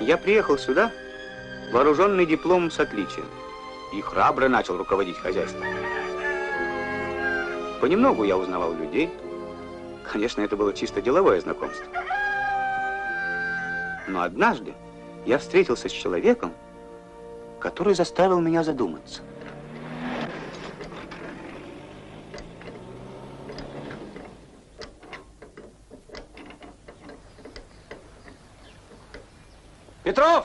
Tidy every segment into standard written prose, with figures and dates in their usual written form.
Я приехал сюда, вооруженный дипломом с отличием, и храбро начал руководить хозяйством. Понемногу я узнавал людей. Конечно, это было чисто деловое знакомство. Но однажды я встретился с человеком, который заставил меня задуматься. Петров!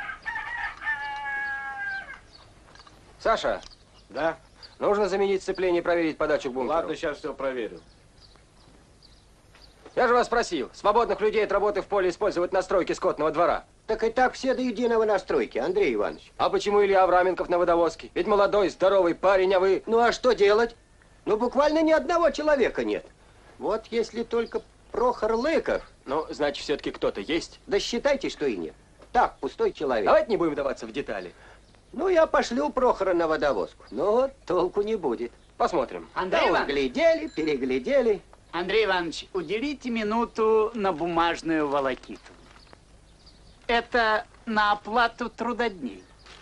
Саша! Да? Нужно заменить сцепление и проверить подачу к бункеру. Ладно, сейчас все проверю. Я же вас просил, свободных людей от работы в поле использовать на стройке скотного двора. Так и так все до единого на стройке, Андрей Иванович. А почему Илья Авраменков на водовозке? Ведь молодой, здоровый парень, а вы... Ну а что делать? Ну буквально ни одного человека нет. Вот если только Прохор Лыков. Ну, значит, все-таки кто-то есть? Да считайте, что и нет. Так, пустой человек. Давайте не будем вдаваться в детали. Ну, я пошлю Прохора на водовозку. Но толку не будет. Посмотрим. Андрей Иванович. Глядели, переглядели. Андрей Иванович, уделите минуту на бумажную волокиту. Это на оплату трудодней.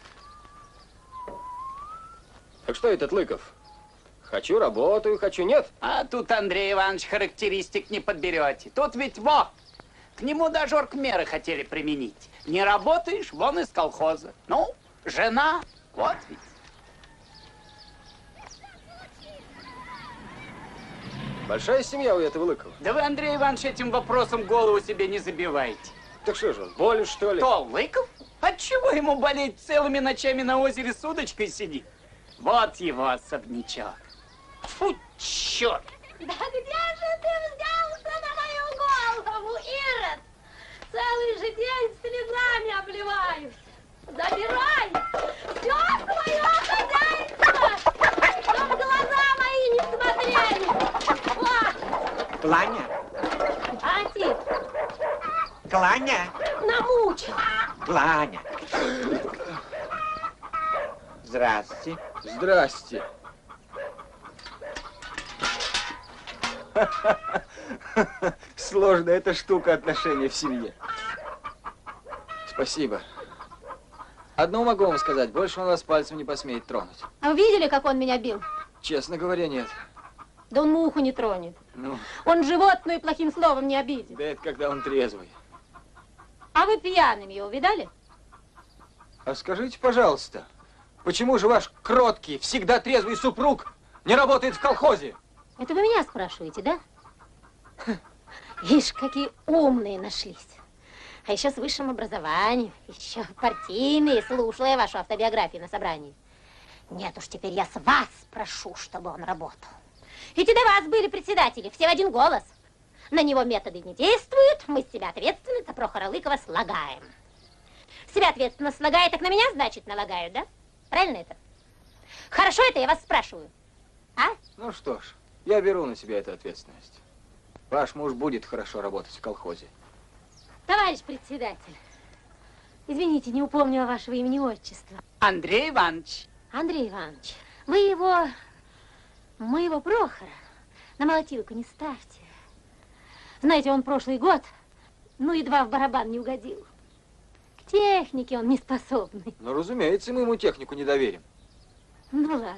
Так что этот Лыков? Хочу, работаю, хочу, нет? А тут, Андрей Иванович, характеристик не подберете. Тут ведь к нему даже оргмеры хотели применить. Не работаешь, вон из колхоза. Ну, жена, вот ведь. Большая семья у этого Лыкова. Да вы, Андрей Иванович, этим вопросом голову себе не забивайте. Так что же он, болен, что ли? Кто, Лыков? Отчего ему болеть, целыми ночами на озере с удочкой сидит? Вот его особнячок. Фу, черт! Да где же ты взялся на мою голову, Ирод? Целый же день слезами обливаюсь. Забирай все свое хозяйство, чтоб глаза мои не смотрели. Вот. Кланя. Отец, Кланя. намучил. Кланя. Здрасте. Здрасте. Сложная эта штука отношения в семье. Спасибо. Одно могу вам сказать, больше он вас пальцем не посмеет тронуть. А вы видели, как он меня бил? Честно говоря, нет. Да он муху не тронет. Ну, Он животное плохим словом не обидит. да это когда он трезвый. А вы пьяным его видали? А скажите, пожалуйста, почему же ваш кроткий, всегда трезвый супруг не работает в колхозе? Это вы меня спрашиваете, да? Ишь, какие умные нашлись. А еще с высшим образованием, еще партийные, слушала я вашу автобиографию на собрании. Нет уж, теперь я с вас прошу, чтобы он работал. Ведь и до вас были председатели, все в один голос. На него методы не действуют, мы с себя ответственность, а Прохора Лыкова слагаем. Себя ответственно слагает, так на меня, значит, налагают, да? Правильно это? Хорошо это, я вас спрашиваю. А? Ну что ж, я беру на себя эту ответственность. Ваш муж будет хорошо работать в колхозе. Товарищ председатель, извините, не упомнила вашего имени отчества. Андрей Иванович. Андрей Иванович, вы моего Прохора на молотилку не ставьте. Знаете, он прошлый год, едва в барабан не угодил. К технике он не способный. Ну, разумеется, мы ему технику не доверим. Ну, ладно.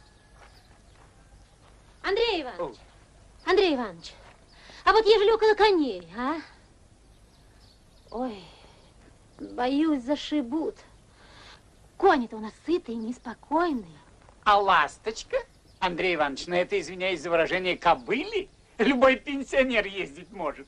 Андрей Иванович, а вот ежели около коней, а? Ой, боюсь, зашибут. Кони-то у нас сытые, неспокойные. А ласточка? Андрей Иванович, на это, извиняюсь за выражение, кобыли? Любой пенсионер ездить может.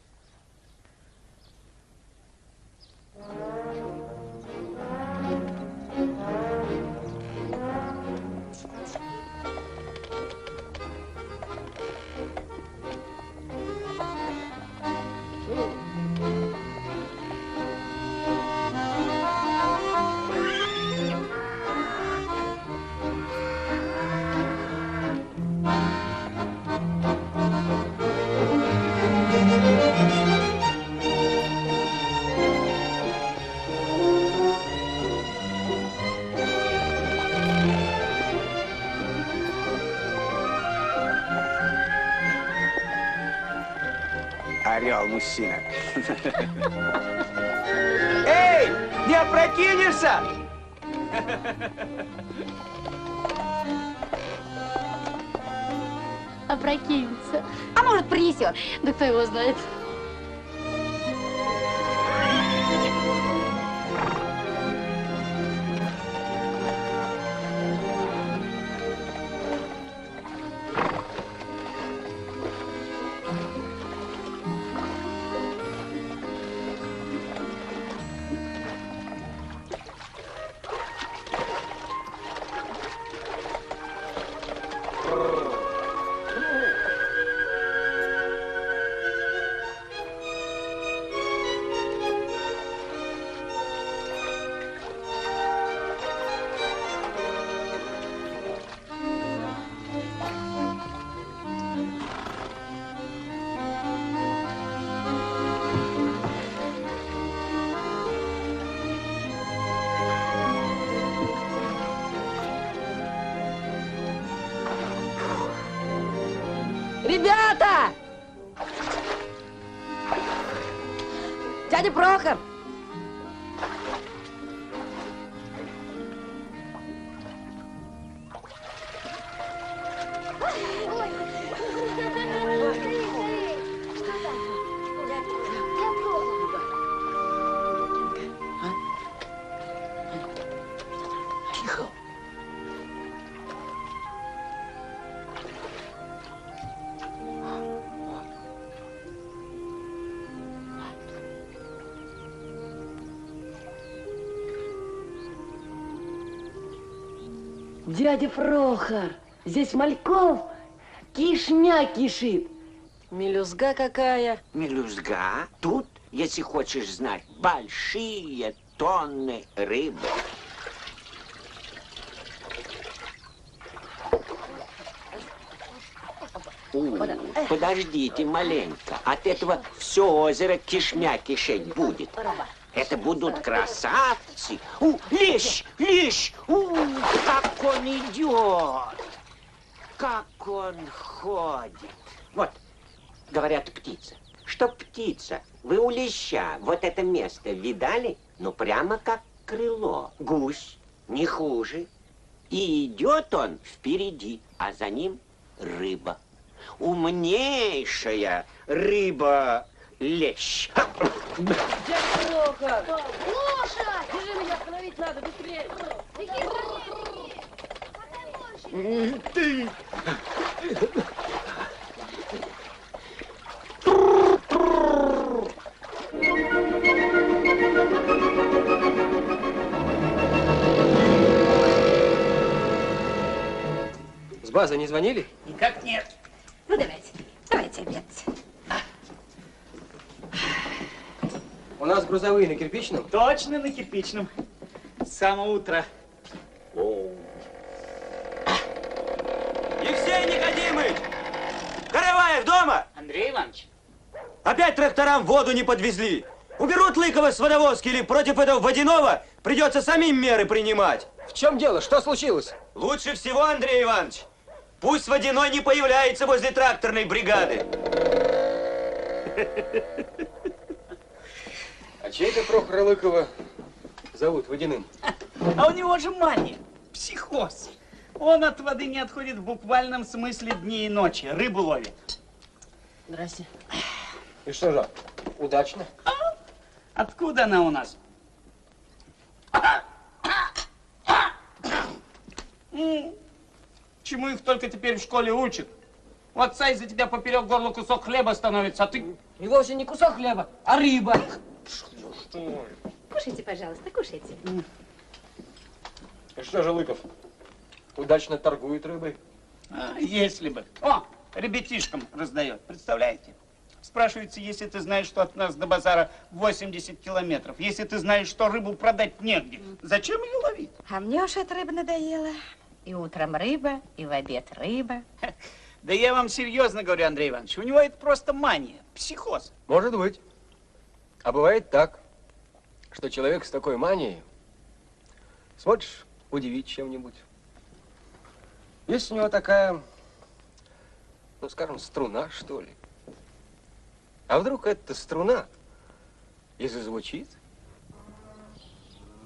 Орел, мужчина. Эй, опрокинешься! Опрокинется. А может, принесет. Да кто его знает. Ребята! Дядя Прохор! Тихо. Дядя Прохор, здесь Мальков кишмя кишит. Мелюзга какая. Мелюзга? Тут, если хочешь знать, большие тонны рыбы. Подождите маленько. От этого все озеро кишмя кишеть будет. Это будут красавцы. Лещ, лещ. Как он идет. Как он ходит. Вот, говорят, птица. Что птица? Вы у леща вот это место видали? Ну, прямо как крыло. Гусь, не хуже. И идет он впереди, а за ним рыба. Умнейшая рыба лещ. Дядя Прохор! Лоша! Держи меня, остановить надо, быстрее! Ты! С базы не звонили? Никак нет. Ну, давайте обедать. У нас грузовые на кирпичном. Точно на кирпичном. С самого утра. Евсей Никодимыч! Караваев дома? Андрей Иванович, Опять тракторам воду не подвезли. Уберут Лыкова с водовозки или против этого водяного придется самим меры принимать. В чем дело? Что случилось? Лучше всего, Андрей Иванович, пусть водяной не появляется возле тракторной бригады. А чей-то Прохора Лыкова зовут Водяным? а у него же мания, психоз. Он от воды не отходит в буквальном смысле дни и ночи, рыбу ловит. Здрасте. И что же, удачно? Откуда она у нас? Чему их только теперь в школе учат? У отца из-за тебя поперек горла кусок хлеба становится, а ты... И вовсе не кусок хлеба, а рыба. Кушайте, пожалуйста, кушайте. И что же Лыков? Удачно торгует рыбой? Если бы. О, ребятишкам раздает, представляете? Спрашивается, если ты знаешь, что от нас до базара 80 километров, если ты знаешь, что рыбу продать негде, зачем ее ловить? А мне уж эта рыба надоела. И утром рыба, и в обед рыба. Да я вам серьезно говорю, Андрей Иванович, у него это просто мания, психоз. Может быть. А бывает так, что человек с такой манией смотришь, удивить чем-нибудь. Есть у него такая, ну, скажем, струна, что ли. А вдруг эта струна и зазвучит,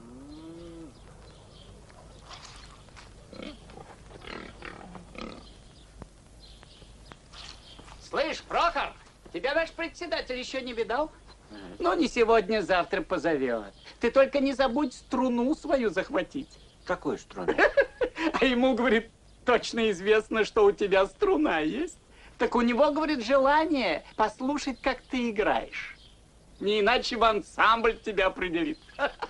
Слышь, Прохор, тебя наш председатель еще не видал? Ну, не сегодня, завтра позовет. Ты только не забудь струну свою захватить. Какую струну? А ему, говорит, точно известно, что у тебя струна есть. Так у него, говорит, желание послушать, как ты играешь. Не иначе в ансамбль тебя определит.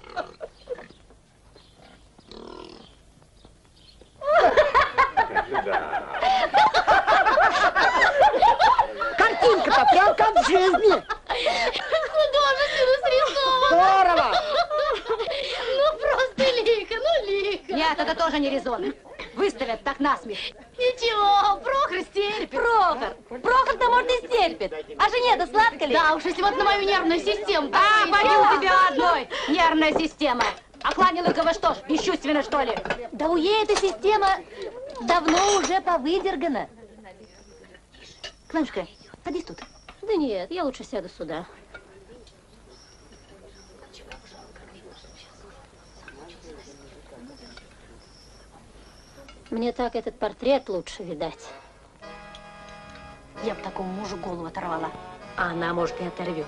Картинка-то прям как в жизни. Художественно срисовано. Здорово. Ну, просто лихо, ну лихо. Нет, это тоже не резон. Выставят так насмех. Ничего, Прохор стерпит. Прохор-то, может, и стерпит. А жене-то сладко ли? Да уж, если вот на мою нервную систему. А, поди у тебя одной нервная система. А Клане Лыкова что ж, бесчувственно, что ли? Да у ей эта система давно уже повыдергана. Кланушка, садись тут. Да нет, я лучше сяду сюда. Мне так этот портрет лучше видать. Я бы такому мужу голову оторвала. А она, может, и оторвет.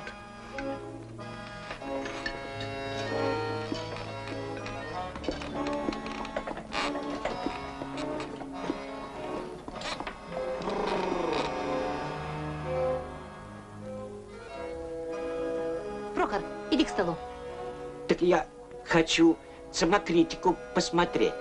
Прохор, иди к столу. Так я хочу самокритику посмотреть.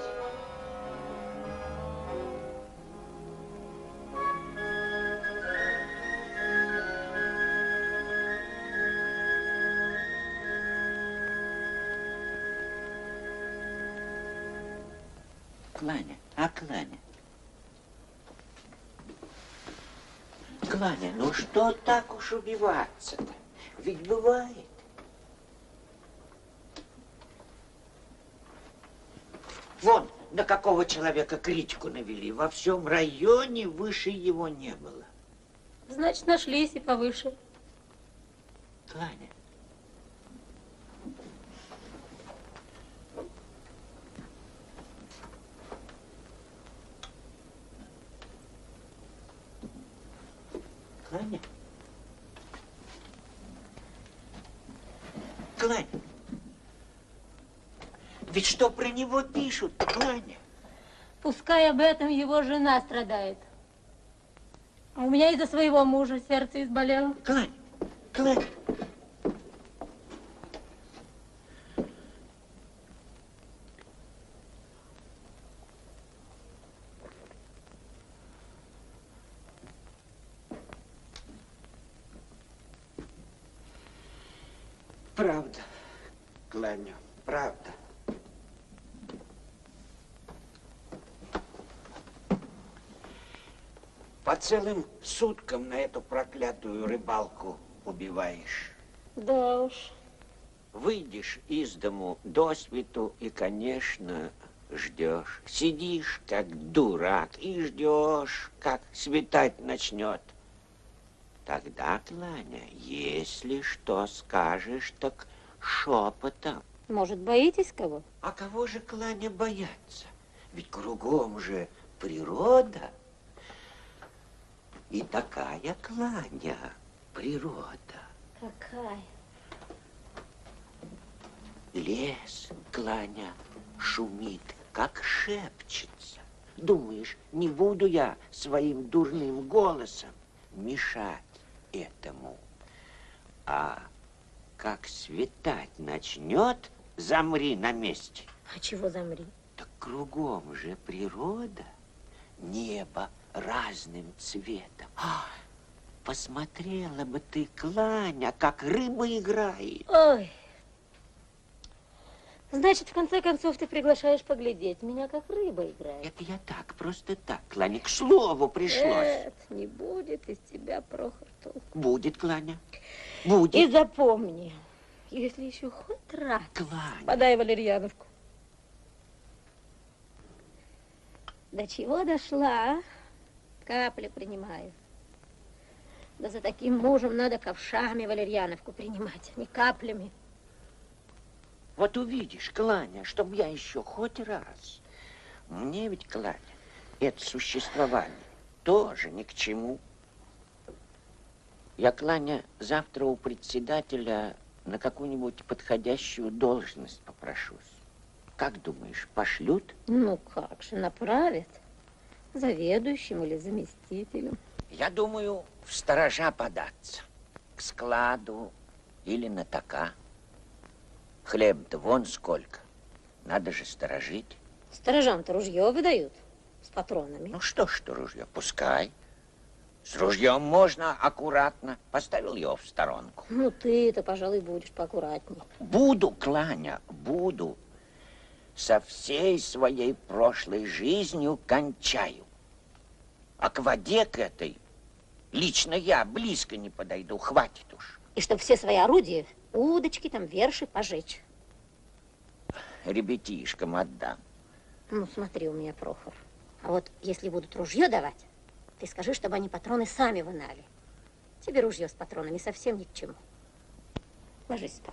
Кланя, а Кланя? Кланя, ну что так уж убиваться-то? Ведь бывает. Вон, на какого человека критику навели. Во всем районе выше его не было. Значит, нашлись и повыше. Кланя. Кланя. Кланя. Ведь что про него пишут, Кланя? Пускай об этом его жена страдает. А у меня из-за своего мужа сердце изболело. Кланя, Кланя. Правда, Кланя, правда. По целым суткам на эту проклятую рыбалку убиваешь. Да уж. Выйдешь из дому досвету и, конечно, ждешь. Сидишь, как дурак, и ждешь, как светать начнет. Тогда, Кланя, если что скажешь, так шепотом. Может, боитесь кого? А кого же, Кланя, бояться? Ведь кругом же природа. И такая, Кланя, природа. Какая? Лес, Кланя, шумит, как шепчется. Думаешь, не буду я своим дурным голосом мешать этому? А как светать начнет, замри на месте. А чего замри? Так кругом же природа, небо разным цветом. Посмотрела бы ты, Кланя, как рыба играет. Ой. Значит, в конце концов, ты приглашаешь поглядеть меня, как рыба играет. Это я так, просто так, Кланя, к слову пришлось. Нет, не будет из тебя, Прохор, толку. Будет, Кланя, будет. И запомни, если еще хоть раз Кланя. подай валерьяновку. До чего дошла, а? Капли принимаю. Да за таким мужем надо ковшами валерьяновку принимать, а не каплями. Вот увидишь, Кланя, чтобы я еще хоть раз. Мне ведь, Кланя, это существование тоже ни к чему. Я, Кланя, завтра у председателя на какую-нибудь подходящую должность попрошусь. Как думаешь, пошлют? Ну как же, направят. Заведующим или заместителем. Я думаю, в сторожа податься. К складу или на така. Хлеб-то вон сколько. Надо же сторожить. Сторожам-то ружье выдают с патронами. Ну что ж, ружье, пускай. С ружьем можно аккуратно. Поставил его в сторонку. Ну ты-то, пожалуй, будешь поаккуратней. Буду, Кланя, буду. Со всей своей прошлой жизнью кончаю. А к воде к этой лично я близко не подойду, хватит уж. И чтоб все свои орудия, удочки, там, верши пожечь. Ребятишкам отдам. Ну, смотри у меня, Прохор. А вот если будут ружье давать, ты скажи, чтобы они патроны сами вынали. Тебе ружье с патронами совсем ни к чему. Ложись спать.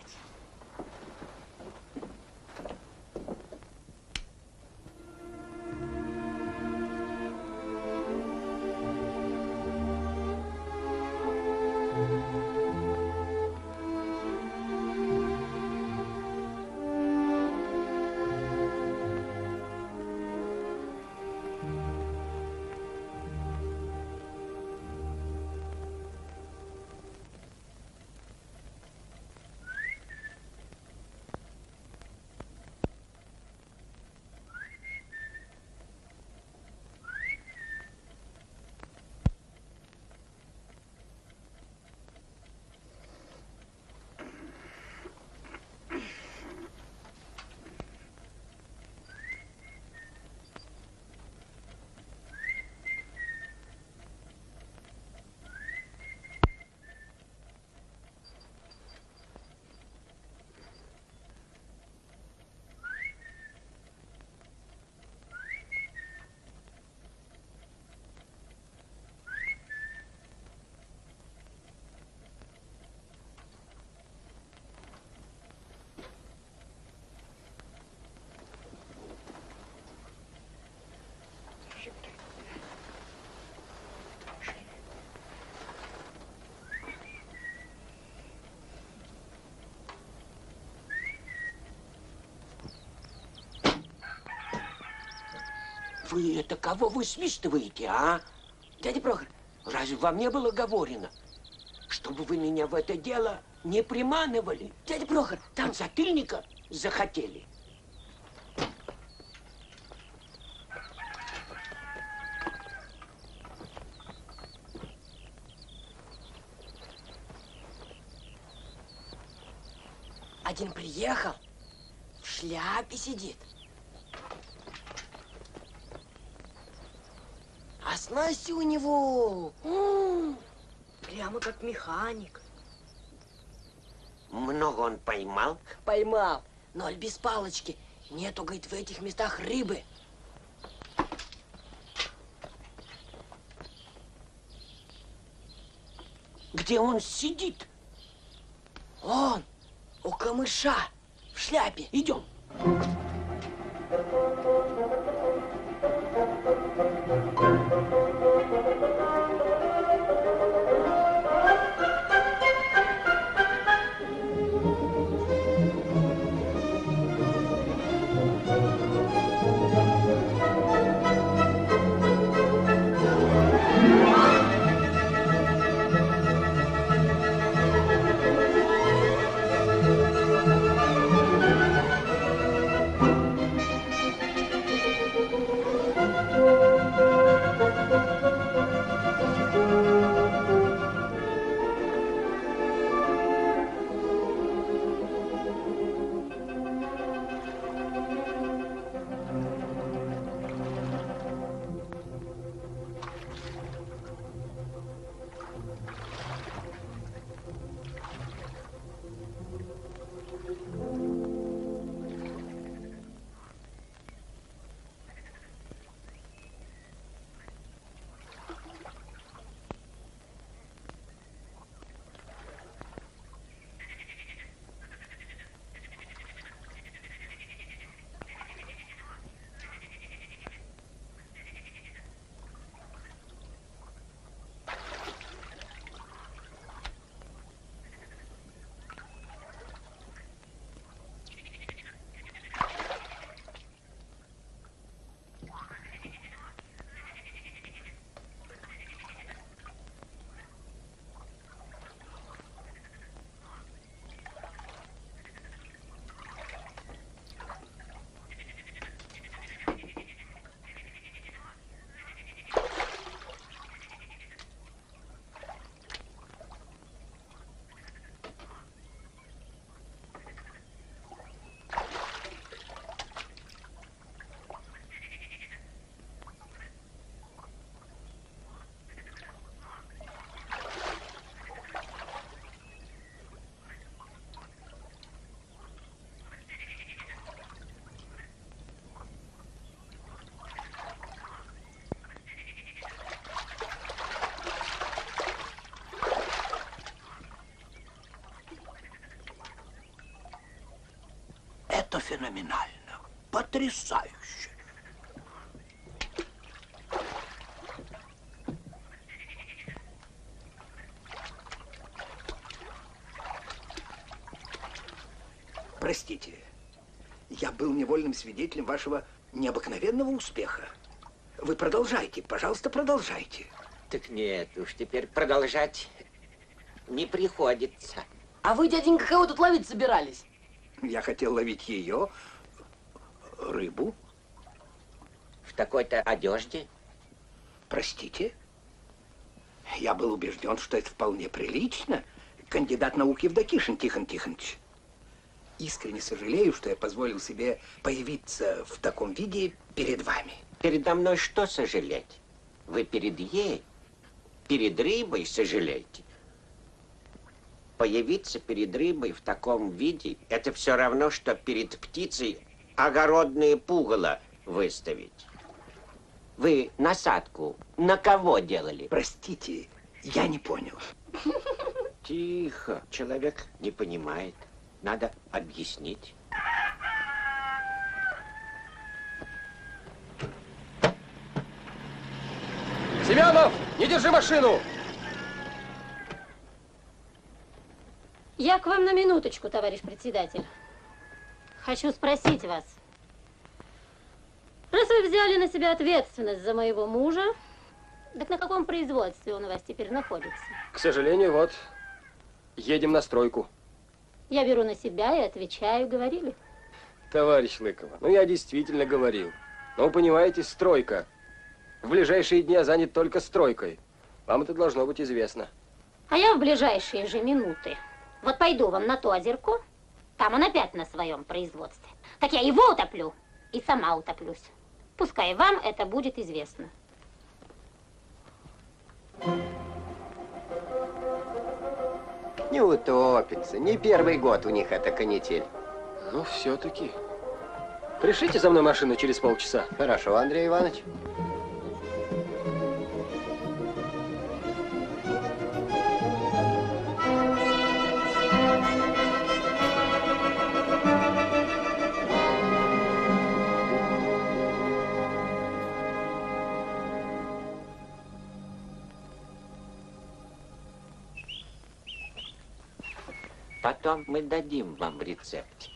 Вы это кого высвистываете, а? Дядя Прохор, разве вам не было говорено, чтобы вы меня в это дело не приманывали? Дядя Прохор, там затыльника захотели. Один приехал, в шляпе сидит. А снасти у него прямо как механик. Много он поймал? Поймал, но без палочки. Нету, говорит, в этих местах рыбы. Где он сидит? Он у камыша в шляпе. Идем. Это феноменально, потрясающе. Простите, я был невольным свидетелем вашего необыкновенного успеха. Вы продолжайте, пожалуйста, продолжайте. Так нет, уж теперь продолжать не приходится. А вы, дяденька, кого тут ловить собирались? Я хотел ловить ее, рыбу. В такой-то одежде? Простите, я был убежден, что это вполне прилично. Кандидат наук Евдокишин Тихон Тихонович. Искренне сожалею, что я позволил себе появиться в таком виде перед вами. Передо мной что сожалеть? Вы перед ей, перед рыбой сожалеете? Появиться перед рыбой в таком виде, это все равно, что перед птицей огородные пугало выставить. Вы насадку на кого делали? Простите, я не понял. Тихо, человек не понимает. Надо объяснить. Семенов, не держи машину! Я к вам на минуточку, товарищ председатель. Хочу спросить вас. Раз вы взяли на себя ответственность за моего мужа, так на каком производстве он у вас теперь находится? К сожалению, вот, едем на стройку. Я беру на себя и отвечаю, говорили. Товарищ Лыкова, ну я действительно говорил. Ну, понимаете, стройка. В ближайшие дни я занят только стройкой. Вам это должно быть известно. А я в ближайшие же минуты. Вот пойду вам на то озерко, там он опять на своем производстве. Так я его утоплю и сама утоплюсь. Пускай вам это будет известно. Не утопится. Не первый год у них эта канитель. Ну, все-таки. Пришлите за мной машину через полчаса. Хорошо, Андрей Иванович. Потом мы дадим вам рецептик.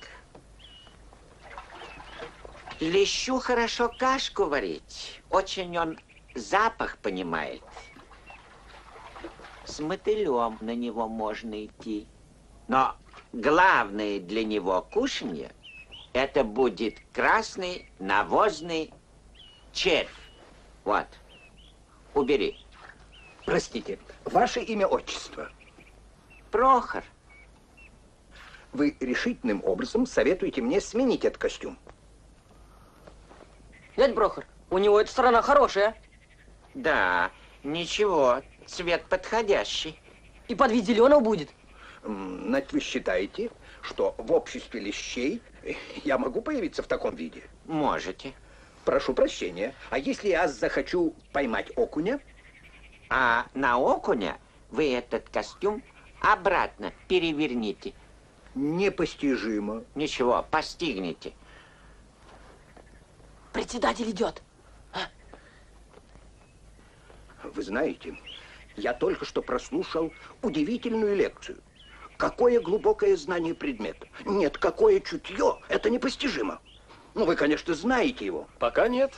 Лещу хорошо кашку варить. Очень он запах понимает. С мотылем на него можно идти. Но главное для него кушанье — это будет красный навозный червь. Вот. Убери. Простите, ваше имя, отчество? Прохор. Вы решительным образом советуете мне сменить этот костюм? Дядь Прохор, у него эта сторона хорошая. Да, ничего, цвет подходящий. И под вид зеленого будет. Значит, вы считаете, что в обществе лещей я могу появиться в таком виде? Можете. Прошу прощения, а если я захочу поймать окуня? А на окуня вы этот костюм обратно переверните. Непостижимо. Ничего, постигнете. Председатель идет. Вы знаете, я только что прослушал удивительную лекцию. Какое глубокое знание предмета. Нет, какое чутье. Это непостижимо. Ну, вы, конечно, знаете его. Пока нет.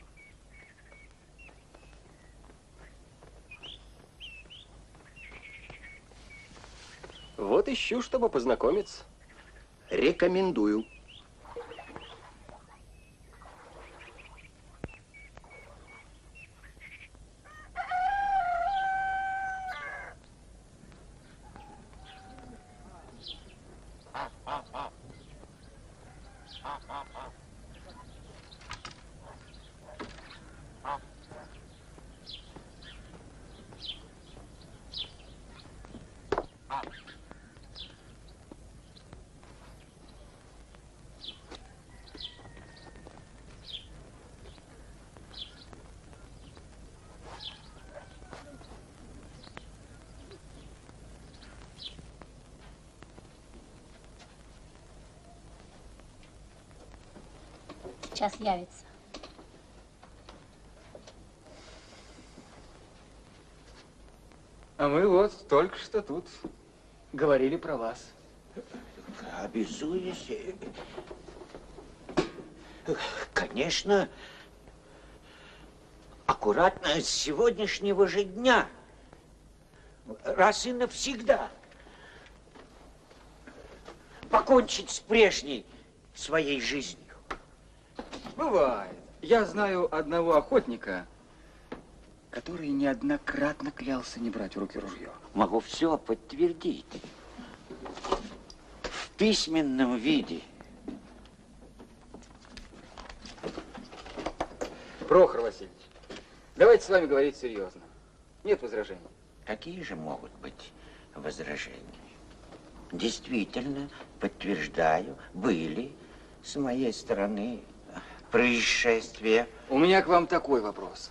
Вот ищу, чтобы познакомиться. Рекомендую. сейчас явится. А мы вот только что тут говорили про вас. Обязуюсь. Конечно, аккуратно с сегодняшнего же дня. Раз и навсегда. Покончить с прежней своей жизнью. Бывает. Я знаю одного охотника, который неоднократно клялся не брать в руки ружье. Могу все подтвердить. В письменном виде. Прохор Васильевич, давайте с вами говорить серьезно. Нет возражений. Какие же могут быть возражения? Действительно, подтверждаю, были с моей стороны происшествия. У меня к вам такой вопрос.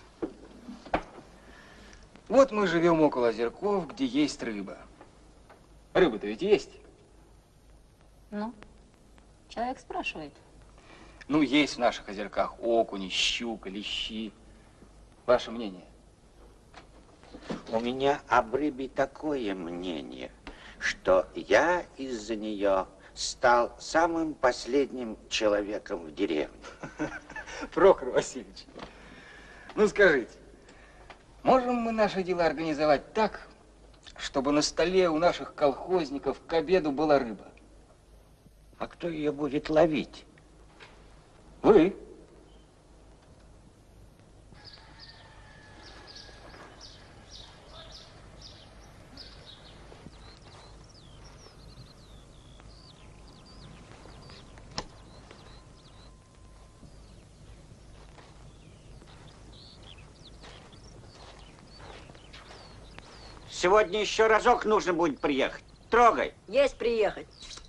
Вот мы живем около озерков, где есть рыба. Рыба-то ведь есть? Ну, человек спрашивает. Ну, есть в наших озерках окуни, щука, лещи. Ваше мнение? У меня об рыбе такое мнение, что я из-за нее стал самым последним человеком в деревне. Прохор Васильевич, ну скажите, можем мы наши дела организовать так, чтобы на столе у наших колхозников к обеду была рыба? А кто ее будет ловить? Вы. Сегодня еще разок нужно будет приехать. Трогай. Есть приехать.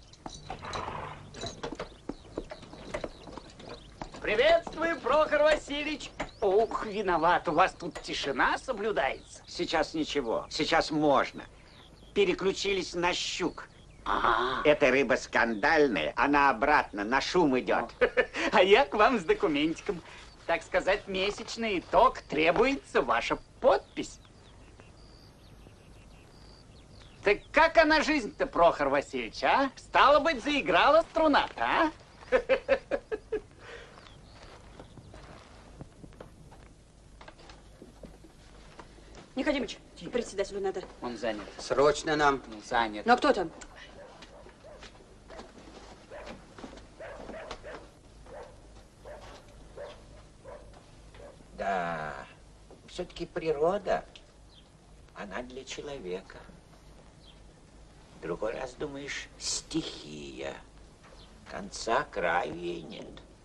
Приветствую, Прохор Васильевич. Ох, виноват, у вас тут тишина соблюдается. Сейчас ничего, сейчас можно. Переключились на щук. А, Эта рыба скандальная, она обратно на шум идет. а я к вам с документиком. Так сказать, месячный итог, требуется ваша подпись. Так как она жизнь-то, Прохор Васильевич, а? Стало быть, заиграла струна-то, а? Никодимыч, председателю надо. Он занят. Срочно нам. Занят. Ну а кто там? Да, все-таки природа, она для человека. Другой раз думаешь, стихия. Конца краю ей нет.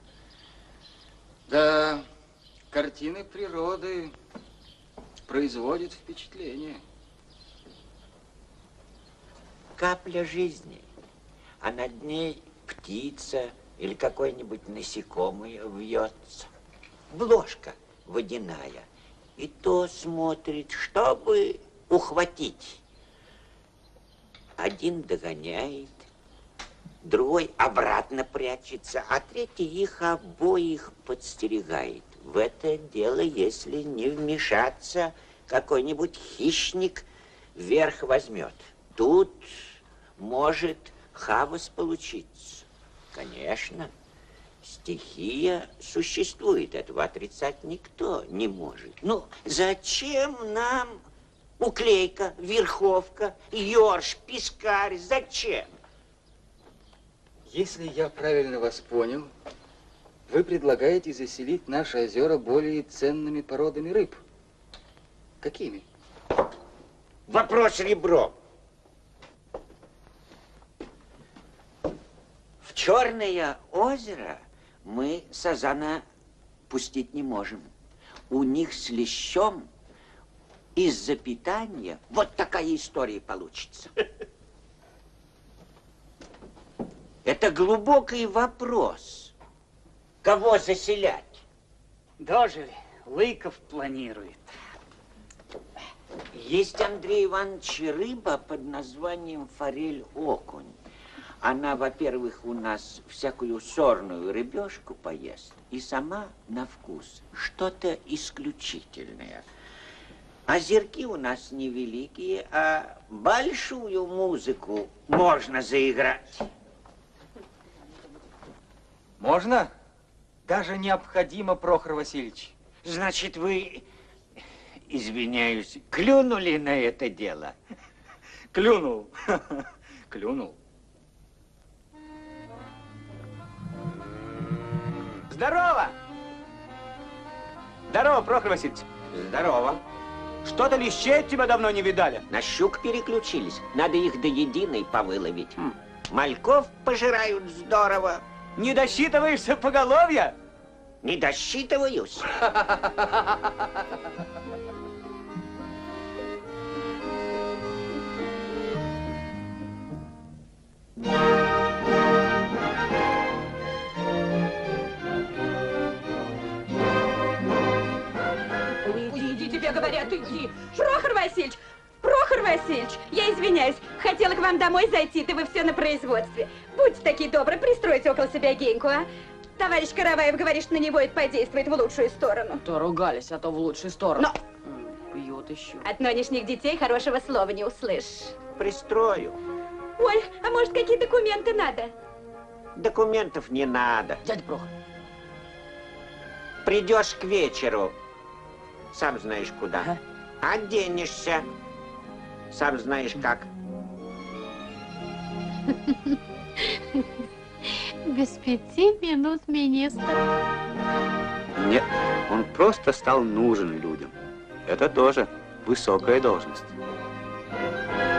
Да, картины природы производят впечатление. Капля жизни, а над ней птица или какое-нибудь насекомое вьется. Бложка водяная. И то смотрит, чтобы ухватить. Один догоняет, другой обратно прячется, а третий их обоих подстерегает. В это дело, если не вмешаться, какой-нибудь хищник верх возьмет. Тут может хаос получиться. Конечно, стихия существует, этого отрицать никто не может. Ну, зачем нам уклейка, верховка, ёрш, пескарь? Зачем? Если я правильно вас понял, вы предлагаете заселить наши озера более ценными породами рыб. Какими? Вопрос ребром. В Черное озеро мы сазана пустить не можем. У них с лещом из-за питания вот такая история получится. Это глубокий вопрос. Кого заселять? Дожили. Лыков планирует. Есть, Андрей Иванович, рыба под названием форель-окунь. Она, во-первых, у нас всякую сорную рыбешку поест, и сама на вкус что-то исключительное. Озерки у нас невеликие, а большую музыку можно заиграть. Можно? Даже необходимо, Прохор Васильевич. Значит, вы, извиняюсь, клюнули на это дело? Клюнул. Клюнул. Здорово! Здорово, Прохор Васильевич. Здорово. Что-то лещей от тебя давно не видали. На щук переключились. Надо их до единой повыловить. Мальков пожирают здорово. Не досчитываешься поголовья? Не досчитываюсь. Иди, тебе говорят, иди. Прохор Васильевич, Прохор Васильевич, я извиняюсь, хотела к вам домой зайти, да вы все на производстве. Будьте такие добры, пристройте около себя Геньку, а? Товарищ Караваев говорит, что на него это подействует в лучшую сторону. То ругались, а то в лучшую сторону. Но Пьет еще. от нынешних детей хорошего слова не услышишь. Пристрою. Ой, а может, какие документы надо? Документов не надо. Дядя Прохор. Придешь к вечеру, сам знаешь куда. Ага. Оденешься, сам знаешь как. Без 5 минут, министр. Нет, он просто стал нужен людям. Это тоже высокая должность.